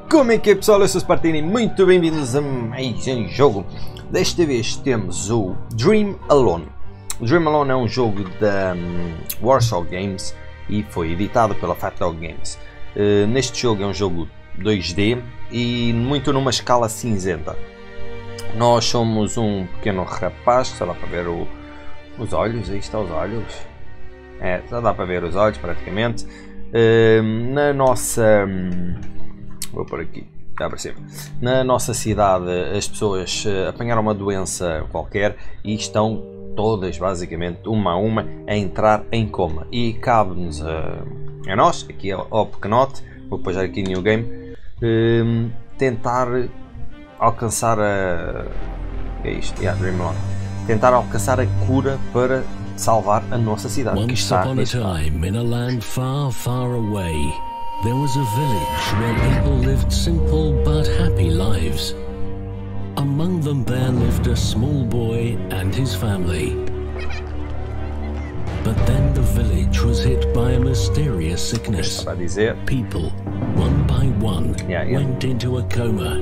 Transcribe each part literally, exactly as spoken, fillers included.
Como é que é, pessoal? Eu sou o Spartini, muito bem-vindos a mais um jogo. Desta vez temos o Dream Alone. O Dream Alone é um jogo da um, Warsaw Games e foi editado pela Fat Dog Games. Uh, neste jogo é um jogo dois D e muito numa escala cinzenta. Nós somos um pequeno rapaz, só dá para ver o, os olhos, aí está os olhos. É, só dá para ver os olhos praticamente. Uh, na nossa... Um, vou por aqui, já para cima. Na nossa cidade as pessoas uh, apanharam uma doença qualquer e estão todas, basicamente, uma a uma, a entrar em coma. E cabe-nos uh, a nós, aqui ao pequenote, vou pôr já aqui New Game, uh, tentar alcançar a... que é isto? Yeah, Dream Alone. Tentar alcançar a cura para salvar a nossa cidade. Once que está upon a time, in a land far, far away, there was a village where people lived simple but happy lives. Among them there lived a small boy and his family. But then the village was hit by a mysterious sickness. People, one by one, yeah, yeah. went into a coma.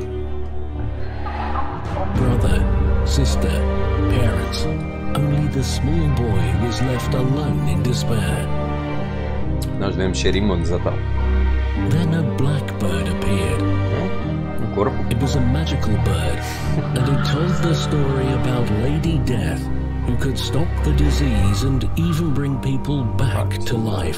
Brother, sister, parents. Only the small boy was left alone in despair. Nós devemos ser imunes a tal. Then a blackbird appeared. Um corpo. It was a magical bird, and it told the story about Lady Death, who could stop the disease and even bring people back to life.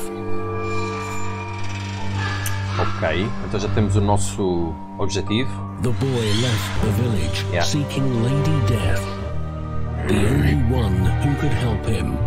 Ok, então já temos o nosso objetivo. The boy left the village, yeah. seeking Lady Death, the only one who could help him.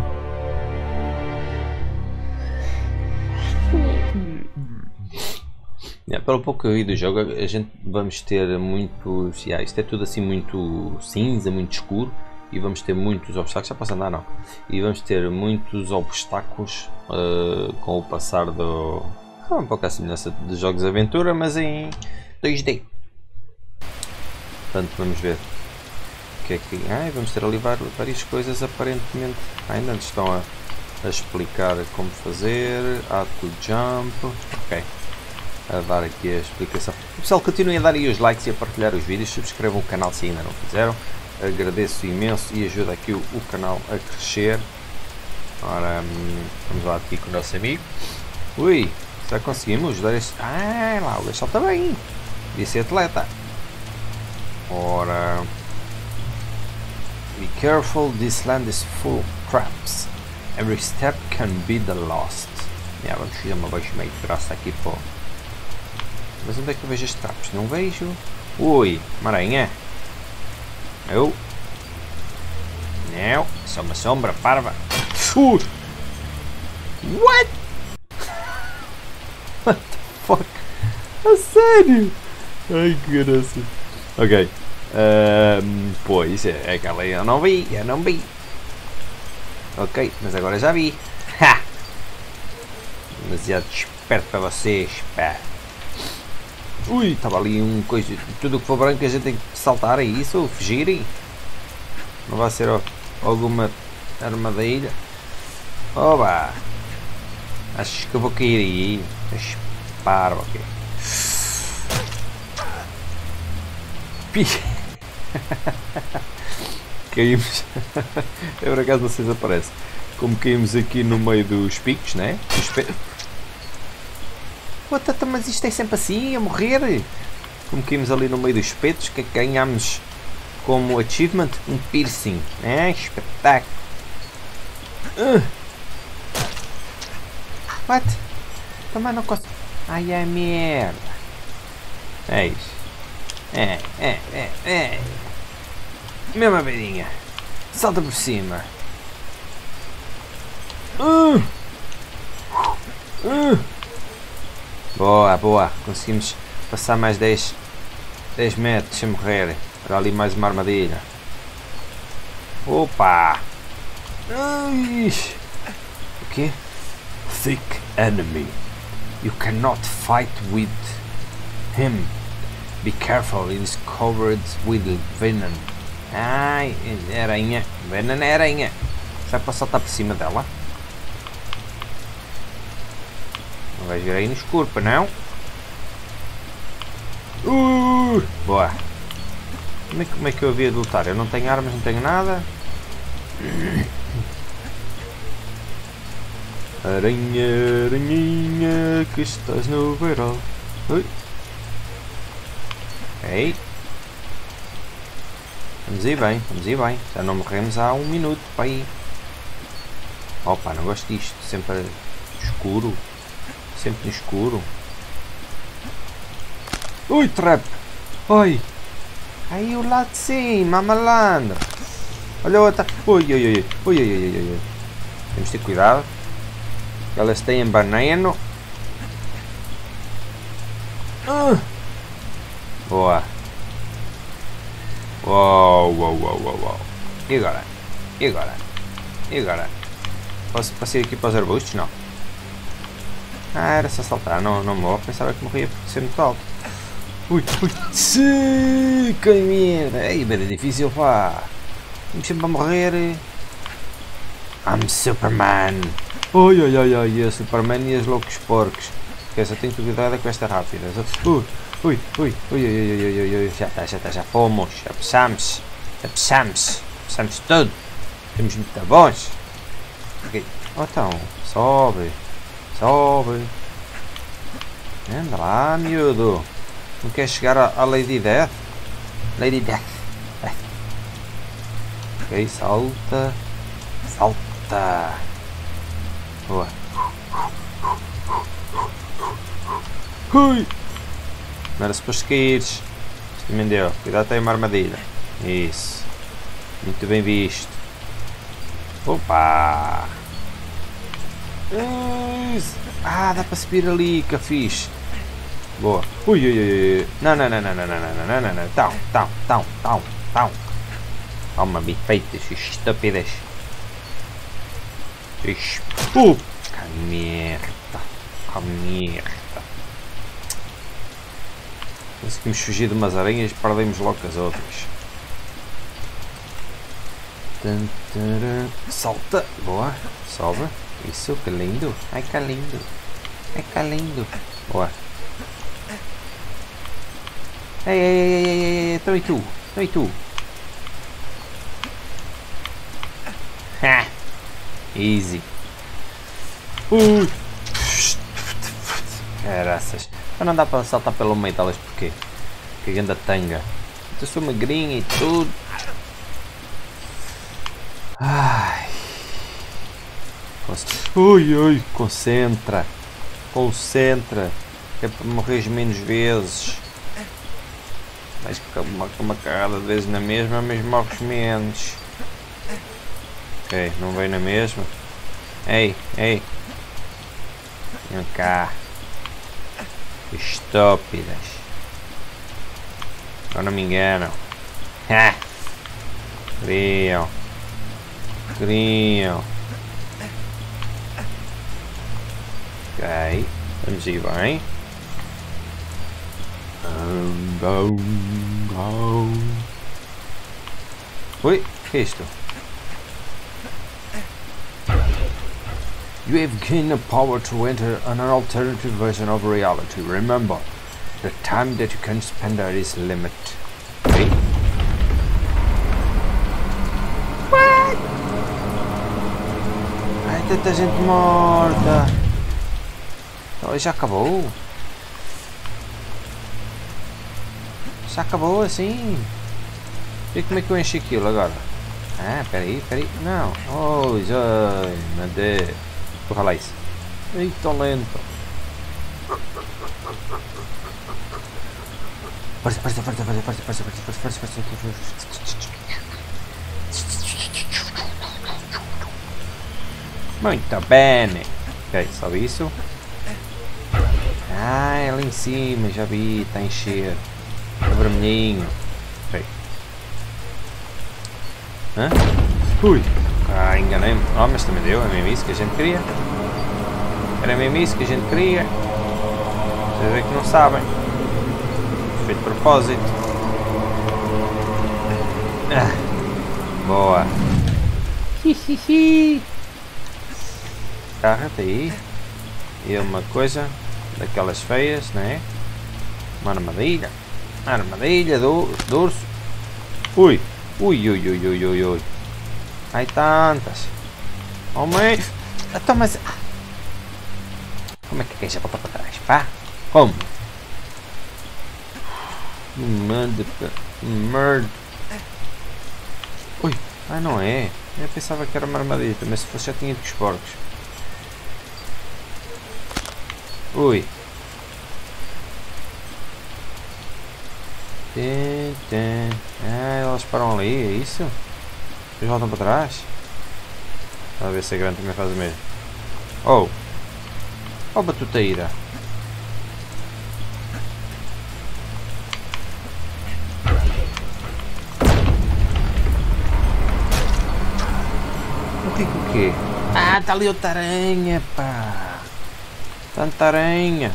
Yeah, pelo pouco que eu vi do jogo, a gente vamos ter muitos... Yeah, isto é tudo assim muito cinza, muito escuro. E vamos ter muitos obstáculos, já posso andar não. E vamos ter muitos obstáculos uh, com o passar do... Ah, um pouco a semelhança de jogos de aventura, mas em dois D. Portanto, vamos ver o que é que... Ah, vamos ter ali várias coisas aparentemente. Ah, ainda nos estão a, a explicar como fazer. Add to jump. Ok. A dar aqui a explicação. Pessoal, continuem a dar aí os likes e a partilhar os vídeos. Subscrevam o canal se ainda não fizeram. Agradeço imenso e ajuda aqui o, o canal a crescer. Ora, hum, vamos lá aqui com o nosso amigo. Ui, já conseguimos dar este... Ah, lá, o gajo está bem. Devia ser atleta. Ora... Be careful, this land is full of traps. Every step can be the last. Yeah, vamos fazer uma baixa meio de graça aqui para... Mas onde é que eu vejo estes trapos? Não vejo. Ui, uma aranha. Eu. Não, só uma sombra parva. Uh. What? What the fuck? A sério? Ai que graça. Ok. Um, pois, é aquela eu não vi, eu não vi. Ok, mas agora já vi. Ha! Demasiado esperto para vocês, pá. Ui, estava ali um coisa, tudo o que for branco a gente tem que saltar, é isso, ou fugir? Não vai ser ó, alguma armadilha? Oba! Acho que eu vou cair aí. Para, ok. Caímos. Eu por acaso não sei se aparece. Como caímos aqui no meio dos picos, né? Dos pe... What, mas isto é sempre assim, a morrer. Como caímos ali no meio dos espetos, que ganhámos como achievement um piercing. É, espetáculo. Uh. What? Também não consigo. Ai, é merda. É isso. É, é, é, é. Mesma beirinha. Salta por cima. Uh. Uh. Boa, boa, conseguimos passar mais dez metros sem morrer. Olha ali mais uma armadilha. Opa! Ai. O quê? Thick enemy. You cannot fight with him. Be careful, it is covered with venom. Ai, aranha. Venom é aranha. Será que posso saltar por cima dela? Não vais ver aí no escuro, não? Uh, boa. Como é, como é que eu havia de lutar? Eu não tenho armas, não tenho nada. Aranha, aranhinha, que estás no verão. Ui. Ok. Vamos ir bem, vamos ir bem. Já não morremos há um minuto para aí. Opa, não gosto disto. Sempre escuro. Sempre no escuro. Ui, trap! Oi! Aí o lado de cima, malandro! Olha outra! Ui, ui, ui, ui, ui, ui, ui, ui. Temos de ter cuidado. Elas têm veneno. Uh. Boa! Uau, uau, uau, uau, uau! E agora? E agora? E agora? Posso passar aqui para os arbustos? Não. Ah, era só saltar, não, não morro. Pensava que morria por ser muito alto. Ui, ui, sim, que merda! Ei, mas é difícil, pá! Vamos sempre a morrer. I'm Superman! Oi, oi, oi, oi, o Superman e os loucos porcos. Ok, só tenho que cuidar com esta rápida. Ui, ui, ui, ui, ui, ui, ui, ui, já está, já está, já fomos, já passamos, já passamos, passamos tudo. Temos muito bons. Ok, oh, então, sobe, sobe. Anda lá, miúdo. Não quer chegar a, a Lady Death? Lady Death. Death. Ok, salta. Salta. Boa. Ui. Não era suposto caíres. Isto também deu. Cuidado, tem uma armadilha. Isso. Muito bem visto. Opa. Ah, dá para subir ali, que fixe. Boa. Ui, ui, ui, ui. Não, não, não, não, não, não, não, não, não, não. Tão, tão, tão, tão, tão. Toma, bifeitas, estúpidas. Uh! Que merda. Que merda. Conseguimos fugir de umas aranhas e perdemos logo as outras. Salta. Boa. Sobe. Isso, que lindo. Ai, que lindo. Ai, que lindo. Boa. Ei, ei, ei, ei, ei, ei, então e tu? Então e tu? Ha! Easy. Uh! Caraças. Mas não dá para saltar pelo meio delas porquê? Que ganda tanga. Eu sou magrinha e tudo. Ai. Ui, ui, concentra. Concentra. É para morrer menos vezes. Mas uma, uma carrada de vezes na mesma, mas morres menos. Ok, não veio na mesma. Ei, ei. Vem cá. Estúpidas. Agora não me enganam. Ha! Criam. Criam. Ok. Vamos ir bem. Ui, que é isto? You have gained the power to enter an alternative version of reality. Remember, the time that you can spend there is limit. Okay? What? Ai, tanta gente morta. Oh, já acabou? Já acabou assim? E como é que eu enchi aquilo agora? Ah, peraí, peraí. Não. Oh, ai, meu Deus. Porra lá isso. Ei, tão lento. Força, força, força, força, força, força, força, força, força, força. Muito bem. Ok, sobe isso. Ah, é lá em cima, já vi, está a encher. É vermelhinho. Ok. Hã? Ui. Ah, enganei-me. Oh, mas também deu, é mesmo isso que a gente queria. Era mesmo isso que a gente queria. Vocês veem que não sabem. Foi de propósito. Ah, boa. Hihihi. Carra-te aí. E uma coisa daquelas feias, não é? Uma armadilha. Armadilha do, do urso. Ui. Ui, ui, ui, ui, ui, ui. Ai tantas. Oh mãe. Então, mas... Como é que a queixa volta para trás? Pá? Como? Merda. Merda. Ui. Ah, não é. Eu pensava que era uma armadilha, mas se fosse já tinha ido com os porcos. Ui. Tem, tem. Ah, elas param ali, é isso? Eles voltam para trás? A ver se a grande também faz o mesmo. Oh! Oh, batuteira! O que o quê? Ah, está ali outra aranha, pá! Tanta aranha!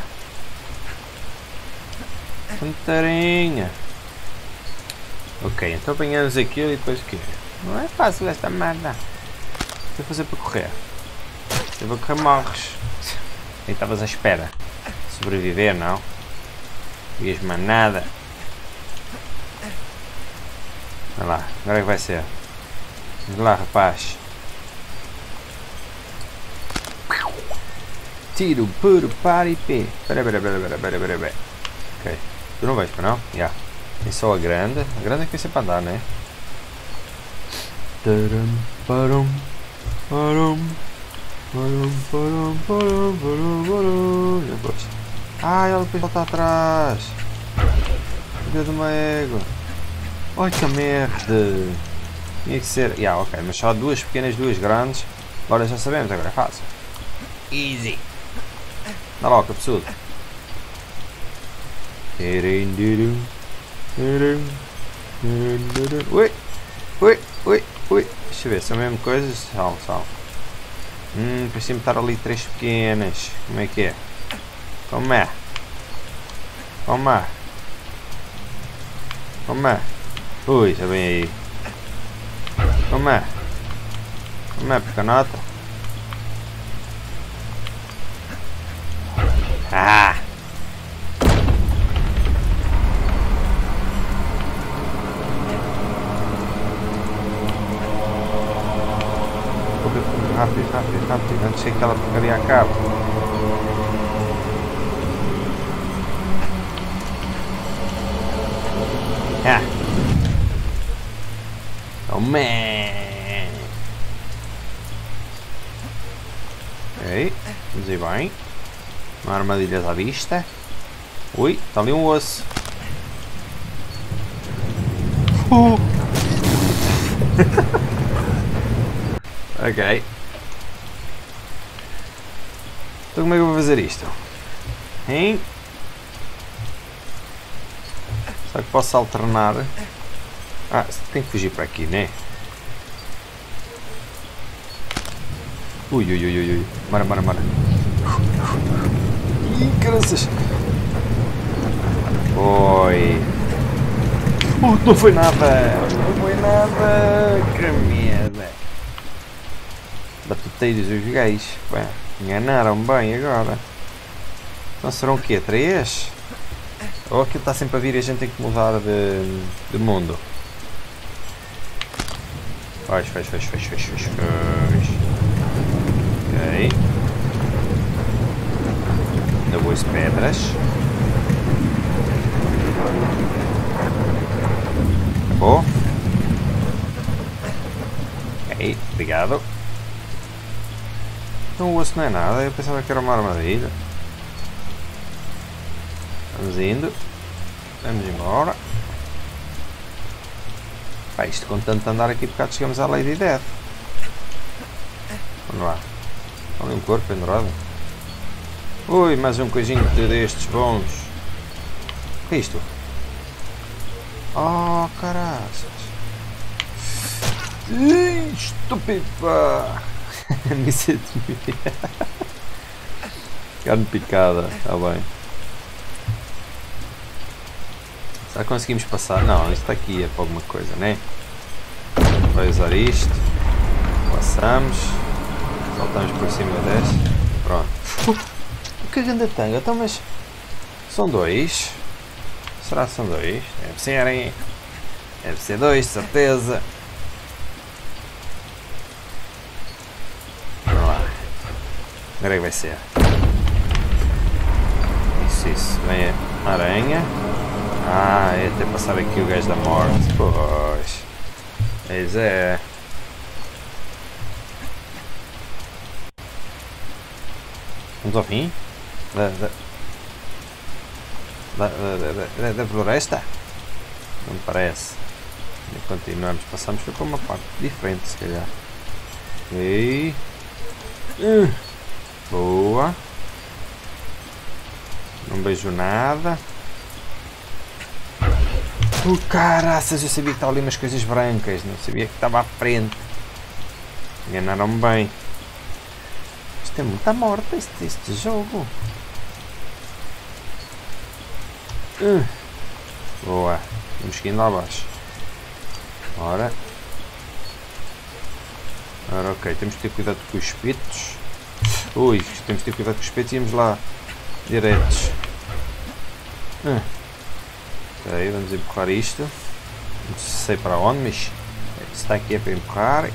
Tanta aranha! Ok, então apanhamos aquilo e depois o quê? Não é fácil esta merda. O que eu fazer para correr? Se eu vou correr morres. E estavas à espera. Sobreviver, não? Vias mais nada. Olha lá, agora é que vai ser. Vamos lá, rapaz. Tiro, puro, para e pé. Pera, pera, pera, pera, pera, pera, pera. Ok. Tu não vais para não? Já. Yeah. Tem só a grande. A grande é que vai ser para andar, né? Taram, param, param, param, param, param, param, param. Depois. Ah, ela depois volta atrás. Filha de uma égua. Ai que merda. Tinha que ser. Yeah, ok, mas só duas pequenas, duas grandes. Agora já sabemos, agora é fácil. Easy. Dá logo, absurdo. Ui, ui, ui, ui. Deixa eu ver, são mesmo coisas? São, são. Hum, parecia-me estar ali três pequenas. Como é que é? Como é? Como é? Como é? Ui, já vem aí. Como é? Como é, pecanota? Ah! Rápido, rápido, rápido, antes que aquela porcaria acabe. Ah! Oh man! Ok, vamos ir bem. Uma armadilha à vista. Ui, está ali um osso. Uh. Ok. Então como é que eu vou fazer isto? Hein? Será que posso alternar? Ah, tem que fugir para aqui, né? Ui, ui, ui, ui, ui. Mara, mara, mara. Ih, crianças. Oi. Uh, não foi nada. Não foi nada. Que merda. Batuteiros os gays. Bem, enganaram bem agora. Então serão o quê? Três? Ou aquilo está sempre a vir e a gente tem que mudar de, de mundo? Faz, faz, faz, faz, faz, faz, faz. Ok. Ainda boas pedras. Acabou. Ok, obrigado. Então o osso não é nada, eu pensava que era uma armadilha. Vamos indo. Vamos embora. Pá, isto com tanto andar aqui por cá chegamos à Lady Death. Vamos lá. Olha um corpo pendurado. Ui, mais um coisinho destes bons. O que é isto? Oh, caraças. Estúpido, pá. Missa de carne picada, está bem. Será que conseguimos passar? Não, isto aqui é para alguma coisa, né? Vai usar isto. Passamos. Saltamos por cima deste. Pronto. O que a gente tem? Então, mas são dois. Será que são dois? Deve serem. Deve ser dois, de certeza. Vamos lá. Agora é que vai ser. Isso, isso. Vem a aranha. Ah, é até passar aqui o gajo da morte. Pois. Pois é. Vamos ao fim? Da, da, da, da, da, da floresta? Não me parece. E continuamos. Passamos para uma parte diferente, se calhar. Ok. Uh, boa. Não vejo nada. Oh, caraças, eu sabia que estava ali umas coisas brancas. Não sabia que estava à frente. Enganaram-me bem. Isto é muita morte, este, este jogo. Uh, boa. Vamos seguindo lá abaixo. Ora. Ora, ok. Temos que ter cuidado com os espetos. Ui, temos que ter cuidado com os espetos e íamos lá diretos. Uh. Ok, vamos empurrar isto. Não sei para onde, mas está aqui é para empurrar.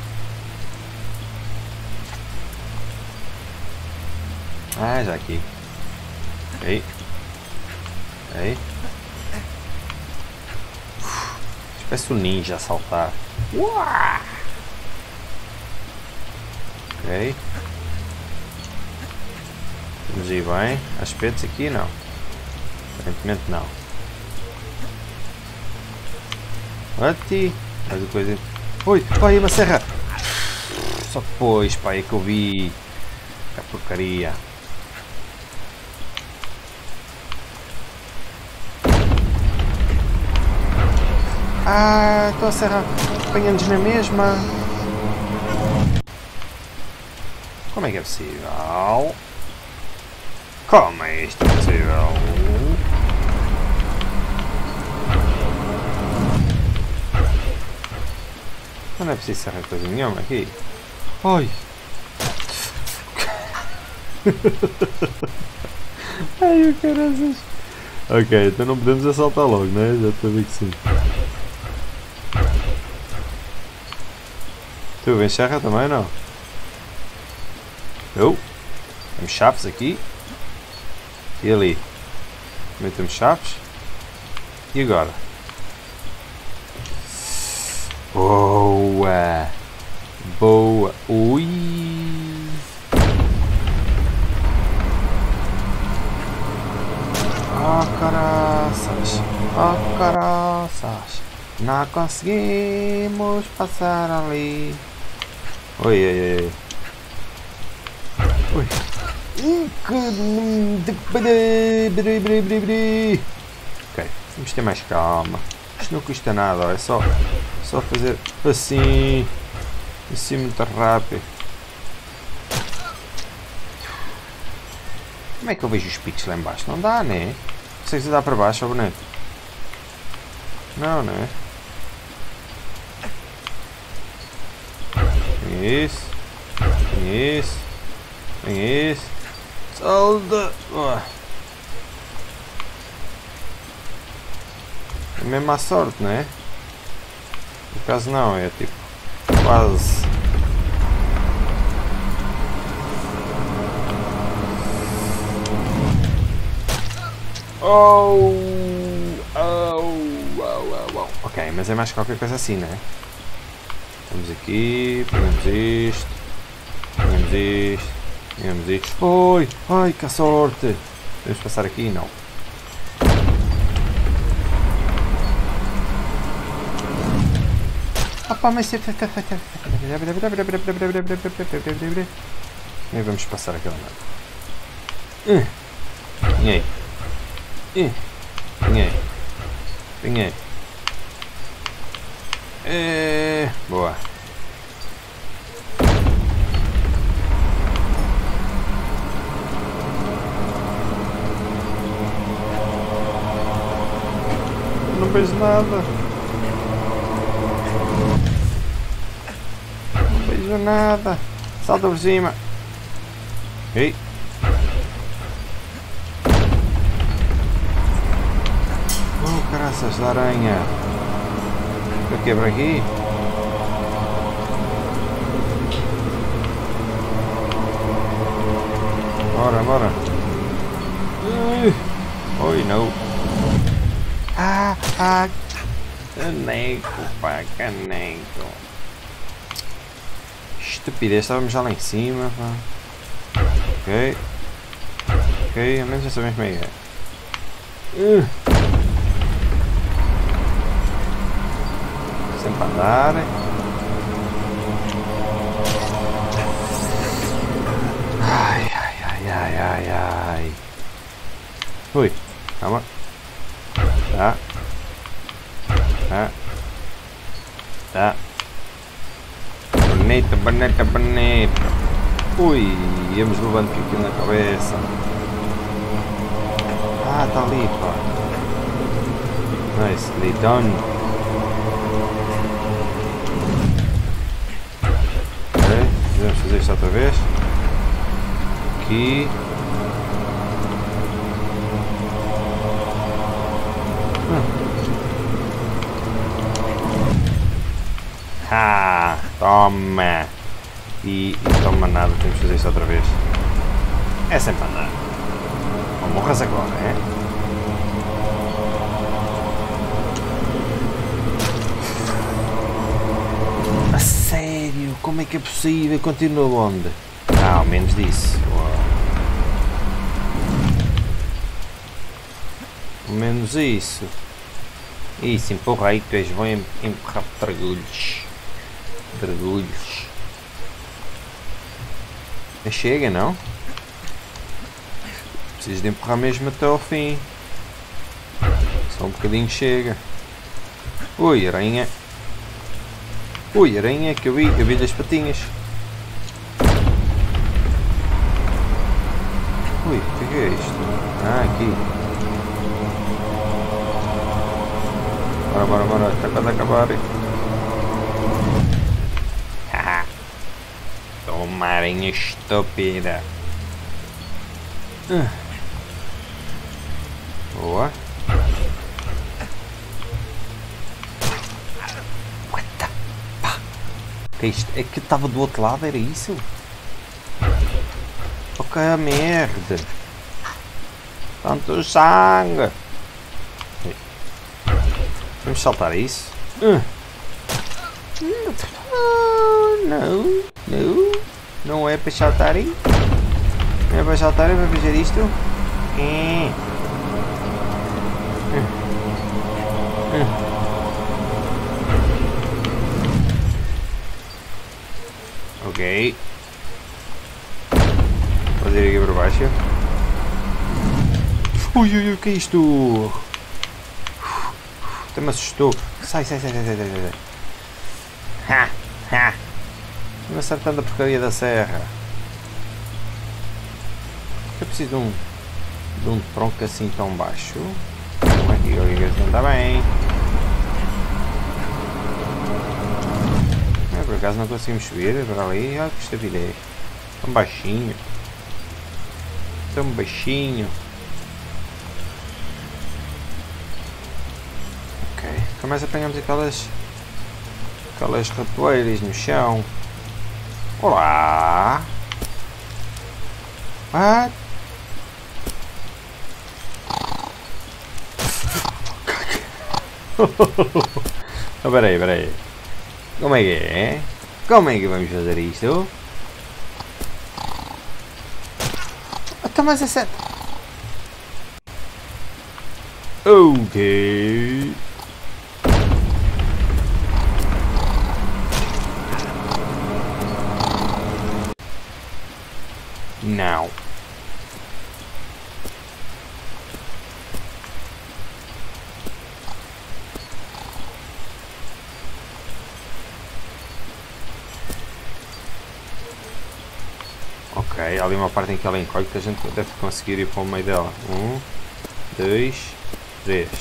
Ah, já aqui. Ok. Ok. Parece um ninja a saltar. Uau! Ok. Vamos ir bem. Há espetos aqui? Não. Aparentemente não. Ati. Mais uma coisa. Ui, pai, uma serra! Só depois, pai, é que eu vi. Que porcaria. Ah, estou a serra. Apanhamos na mesma. Como é que é possível? Como é isto possível? Não é preciso serrar coisa nenhuma aqui. Ai! Ai, o caraças! Ok, então não podemos assaltar logo, né? Já estou a ver que sim. Tu vem serra também, não? Eu? Temos chaves aqui. E ali? Também temos chaves. E agora? Boa! Boa! Ui! Oh, caraças! Oh, caraças! Não conseguimos passar ali. Oi, oi, oi. Ui. Ok, vamos ter mais calma. Isto não custa nada, é só, só fazer assim, assim muito rápido. Como é que eu vejo os picos lá embaixo? Não dá, né? Não sei se dá para baixo, ou boneco. Não, né? Tem isso. Tem isso. Tem isso. Solda! É mesmo à sorte, não é? No caso não, é tipo quase. Oh! Oh! Oh! Oh! Oh! Ok, mas é mais qualquer coisa assim, não é? Vamos aqui, pegamos isto, pegamos isto, pegamos isto. Oi! Ai, que sorte! Podemos passar aqui? Não. Opa, mas... E vamos passar aquela merda. Pinhei. Pinhei. Pinhei. É... Boa. Não vejo nada. Não vejo nada. Salta por cima. Ei. Oh, caraças da aranha. Eu quebro aqui. Bora, bora. Oi, não. Ah, ah. Caneco, pá, caneco. Estupidez, estávamos já lá em cima, pá. Ok. Ok, ao menos já sabemos como é que é. Uh. Sempre a andar. Ai, ai, ai, ai, ai, ai. Ui, calma. Tá. Tá. Tá. Bonita, bonita, bonita. Ui, íamos levando aquilo na cabeça. Ah, tá ali, pá. Nicely done. Ok, podemos fazer isto outra vez. Aqui. Ah, toma! E, e toma nada, temos que fazer isso outra vez. É sempre andar. Não morras agora, é? A sério? Como é que é possível? Continua onde? Ah, ao menos disso. Ao menos isso. Isso, empurra aí que tu és bom em empurrar dragulhos. Dragulhos. Chega, não? Preciso de empurrar mesmo até ao fim. Só um bocadinho chega. Ui, aranha. Ui, aranha que eu vi, eu vi as patinhas. Ui, o que é isto? Ah, aqui. Bora, bora, bora, está quase a acabar. Haha. Toma, aranha estúpida. Uh. Boa. What the pá. Que é isto? É que estava do outro lado, era isso? Ok, a merda. Tanto sangue. Vamos saltar isso? Uh. Não, não, não é para saltarem. Não é para saltarem para fazer isto. É. Uh. Uh. Ok. Vou fazer aqui por baixo. Ui, ui, ui, que é isto? Até me assustou. Sai, sai, sai, sai, sai, sai. Ha, ha. Me acertando a porcaria da serra. Eu preciso de um, de um tronco assim tão baixo. Não é que não está bem. É, por acaso não conseguimos subir para ali. Olha que estupidez. Tão baixinho. Tão baixinho. Ok. Nunca mais apanhamos aquelas. Aquelas ratoeiras no chão. Olá! What? Oh, peraí, peraí. Como é que é? Como é que vamos fazer isto? Então, mas é certo. Ok. Não. Ok, há ali uma parte em que ela encolhe que a gente deve conseguir ir para o meio dela. Um, dois, três.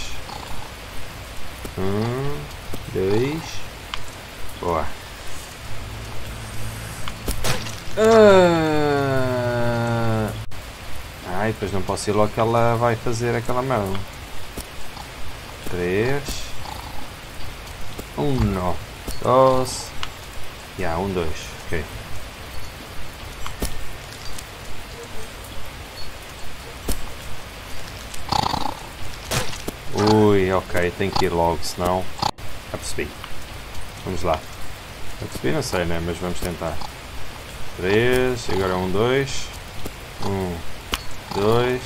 Um, dois. Boa. Uh... Ai, depois não posso ir logo que ela vai fazer aquela merda. três. Um, dois. E há um, dois. Ok. Ui, ok, tem que ir logo, senão. Já percebi. Vamos lá. Já percebi, não sei, né? Mas vamos tentar. três, agora um, dois. um, dois.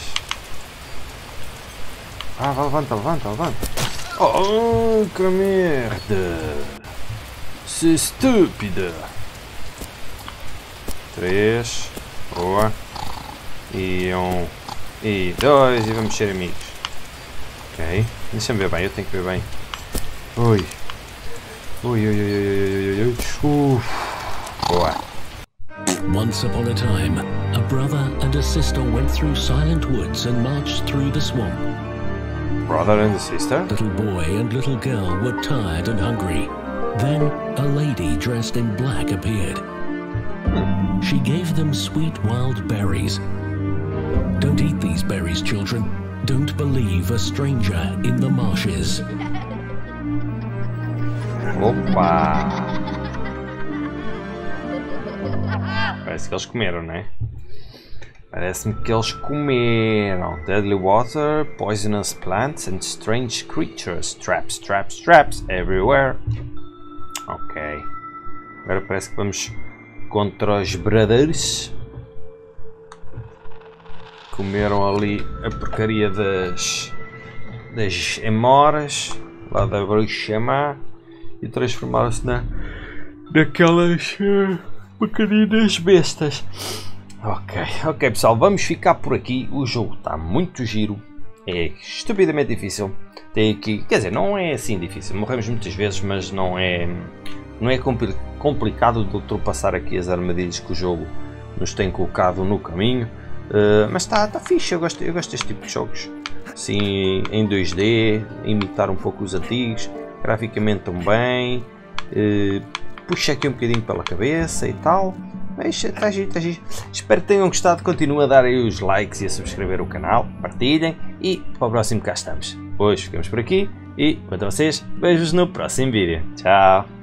Ah, levanta, levanta, levanta. Oh, que merda! C'est estúpida! três. Boa. E um. E dois. E vamos ser amigos. Ok, deixa-me ver bem, eu tenho que ver bem. Ui. Ui, ui, ui, ui, ui, ui. Uf. Boa. Once upon a time, a brother and a sister went through silent woods and marched through the swamp. Brother and a sister? Little boy and little girl were tired and hungry. Then a lady dressed in black appeared. Hmm. She gave them sweet wild berries. Don't eat these berries, children. Don't believe a stranger in the marshes. Opa! Parece que eles comeram, né? Parece-me que eles comeram. Deadly water, poisonous plants and strange creatures. Traps, traps, traps everywhere. Ok. Agora parece que vamos contra os brothers. Comeram ali a porcaria das, das emoras lá da bruxa má e transformaram-se na, naquelas uh, pequeninas bestas. Ok, ok pessoal, vamos ficar por aqui. O jogo está muito giro, é estupidamente difícil. Tem aqui, quer dizer, não é assim difícil, morremos muitas vezes, mas não é, não é compli complicado de ultrapassar aqui as armadilhas que o jogo nos tem colocado no caminho. Uh, mas está tá fixe, eu gosto, eu gosto deste tipo de jogos assim em dois D, imitar um pouco os antigos, graficamente também, uh, puxa aqui um bocadinho pela cabeça e tal, mas está giro, está giro. Espero que tenham gostado, continuem a dar aí os likes e a subscrever o canal, partilhem e para o próximo cá estamos. Hoje ficamos por aqui e quanto a vocês, beijos no próximo vídeo, tchau!